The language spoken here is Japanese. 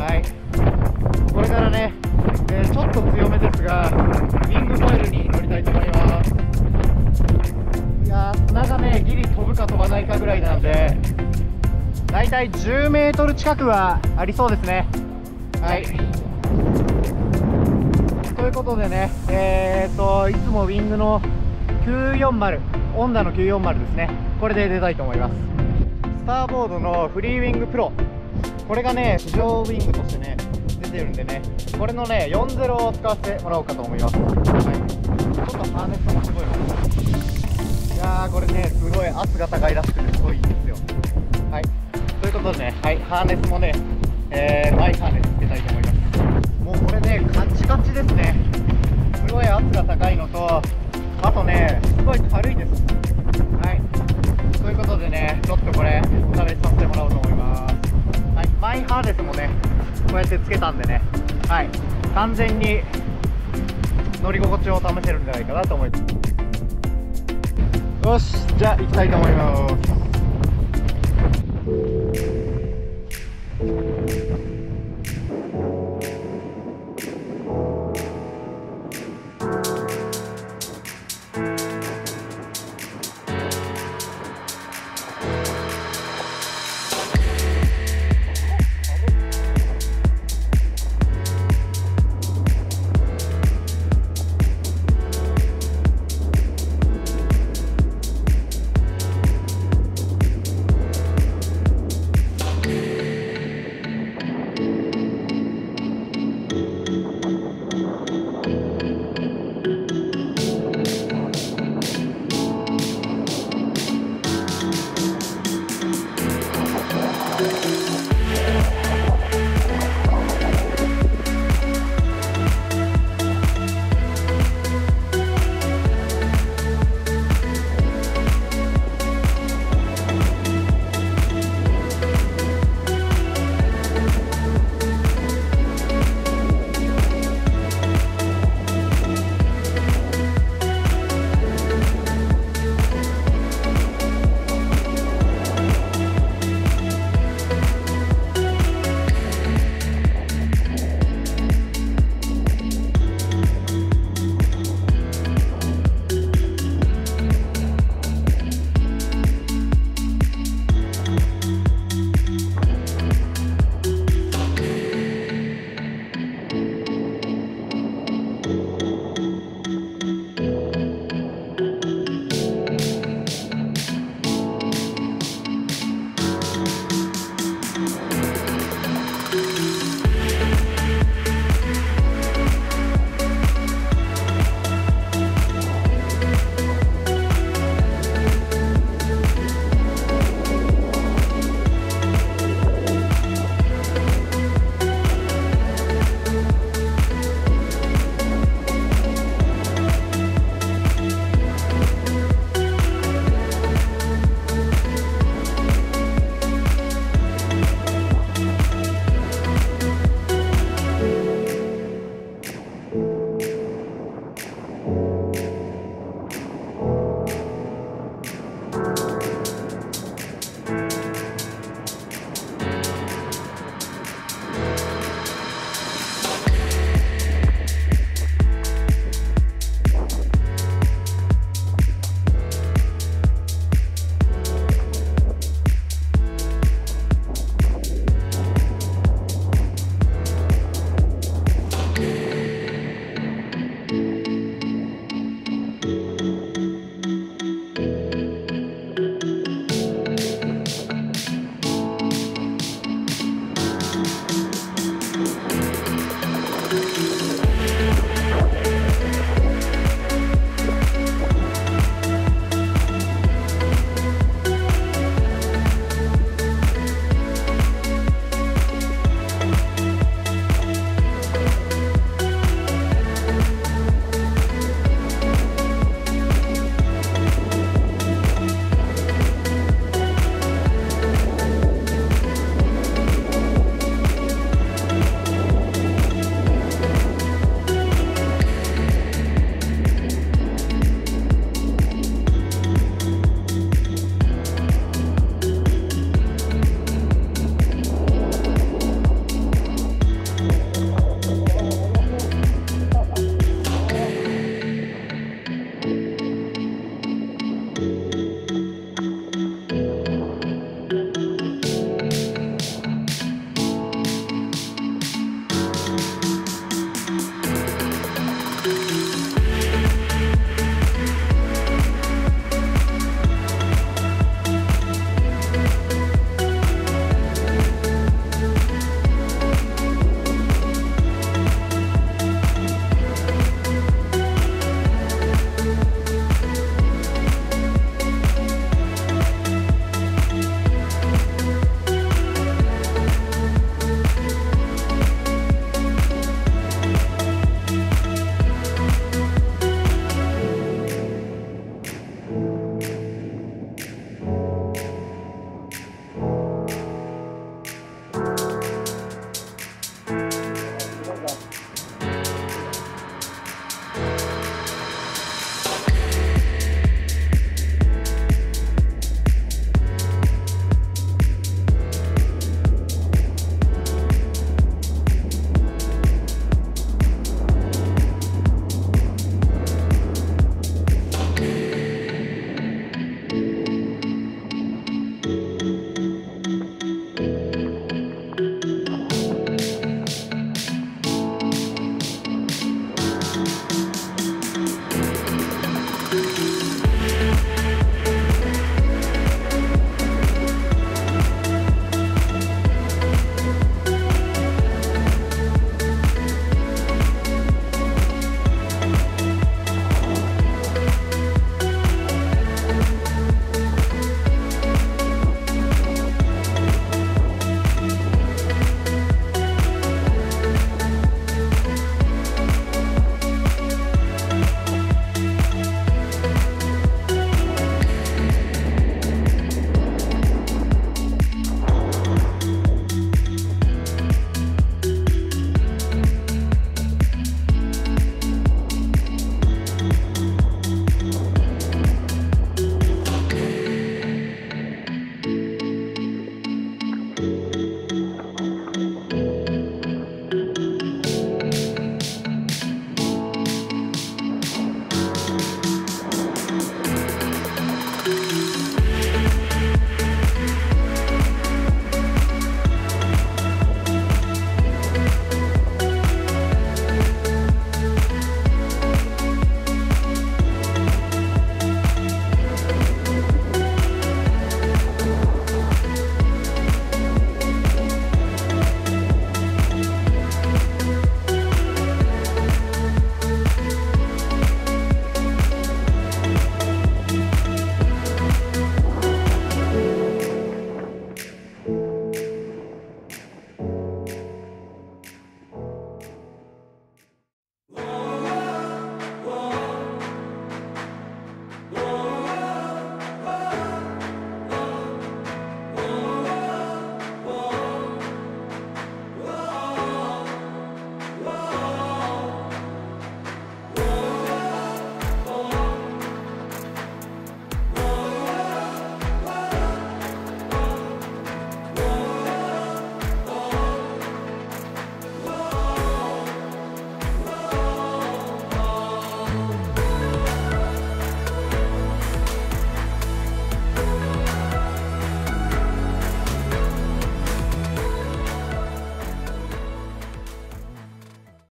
はい、これからね、ちょっと強めですが、ウィングコイルに乗りたいと思います。いやー、砂がね、ギリ飛ぶか飛ばないかぐらいなんで、だいたい10メートル近くはありそうですね。はい。ということでね、いつもウィングの940、オンダの940ですね。これで出たいと思います。スターボードのフリーウィングプロ。これがね、非常ウィングとしてね、出てるんでね、これのね、40を使わせてもらおうかと思います。はい。ちょっとハーネスもすごいな。いやー、これね、すごい圧が高いらしくてすごいいいんですよ。はい。ということでね、はい、ハーネスもね、マイハーネスつけたいと思います。もうこれね、カチカチですね。すごい圧が高いのと、あとね、すごい軽いです。はい。ということでね、ちょっとこれ、お試しさせてもらおうと思います。はい、マイハーネスもね、こうやってつけたんでね、はい、完全に乗り心地を試せるんじゃないかなと思います。よし、じゃあ行きたいと思います。